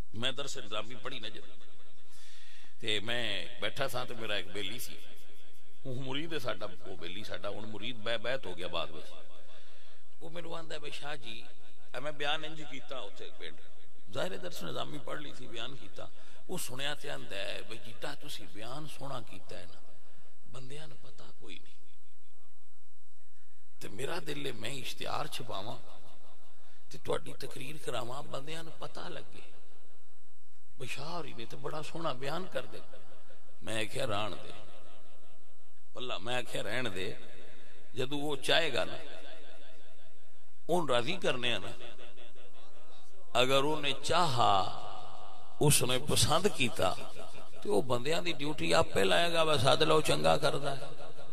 میں درس نظامی پڑھی نجر تے میں بیٹھا تھا تو میرا ایک بیلی سی مرید ہے ساڈا وہ بیلی ساڈا ہن مرید بیعت ہو گیا بعد میں وہ میرے آندا ہے بھائی شاہ جی میں بیان انج کیتا اوتھے پنڈ ظاہر درس نظامی پڑھ لی تھی بیان کیتا وہ سنیا تے آندا ہے بھائی جیتا تسی بیان سونا کیتا ہے نا بندیاں نوں پتہ کوئی نہیں تے میرا دل ہے میں اشتہار چھپاواں تے تہاڈی تقریر کراواں بندیاں نوں پتہ لگے بشاری نے تے بڑا سونا بیان کر دے میں کہیا ران دے واللہ میں کہیا رہن دے جدو وہ چاہے گا نا اون راضی کرنے نا اگر انہیں چاہا اس نے پسند کیتا تو وہ بندیاں دی ڈیوٹی آپ پہ لائے گا بس آدھ لو چنگا کردہ ہے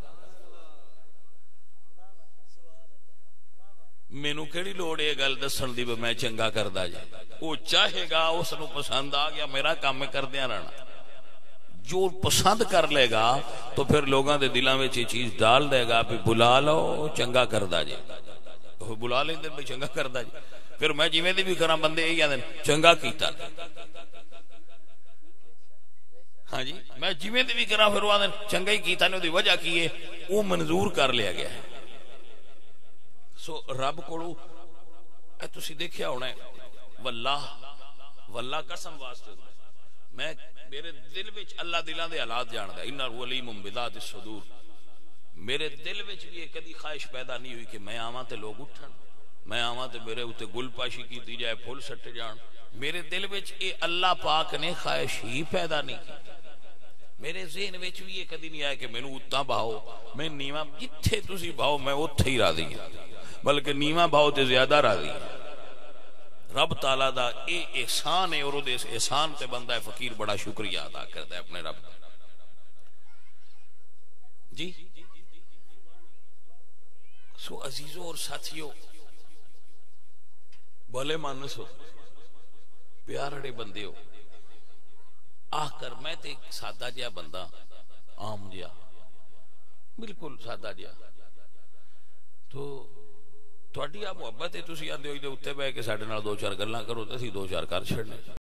مینو کیڑی لوڑ ہے گل دسن دی میں چنگا کردہ جائے وہ چاہے گا اس نو پسند آ گیا میرا کام میں کردیاں رہنا جو پسند کر لے گا تو پھر لوگاں دے دلاں وچ یہ چیز ڈال دے گا بھی بلا لو چنگا کردہ جائے بلا لیں دے بھی چنگا کردہ جائے پھر میں جی میں دی بھی کراں بندے یہی آدھیں چنگا کیتا ہاں جی میں جی میں دی بھی کراں پھر وہ آدھیں چنگا ہی کیتا نے دی وجہ کی ہے وہ منظور کر لیا گیا ہے سو رب کوڑو اے تسی دیکھیا ہونا ہے واللہ قسم واسطے میں میرے دل وچ اللہ دلاں دے حالات جاندا ہے انہ علیم بذات الصدور میرے دل وچ بھی یہ کدی خواہش پیدا نہیں ہوئی کہ میں آواں تے لوگ اٹھن میں آواں تے میرے اوتے گل پاشی کیتی جائے پھول سٹے جان میرے دل وچ اے اللہ پاک نے خواہش ہی پیدا نہیں کی میرے ذہن وچ بھی یہ کدی نہیں آیا کہ مینوں اتاں بہاؤ میں نیواں جتھے تسی بہاؤ میں اوتھے ہی راضی ہاں بلکہ نیواں بہاؤ تے زیادہ راضی ہاں رب تعالیٰ دا اے احسان ہے اور وہ دے احسان تے بندہ ہے فقیر بڑا شکریہ ادا کرتا ہے اپنے رب جی سو عزیزوں اور ساتھیوں بھلے مانس ہو پیارے بندے ہو آہ کر میں تے ایک سادہ جیا بندہ عام جیا بالکل سادہ جیا تو تھوڑی آپ محبت ہے تسی آندے ہوئی دے اتے بے کہ ساڑھے نال دو چار گلاں کرو تے اسی دو چار کر چھڑنے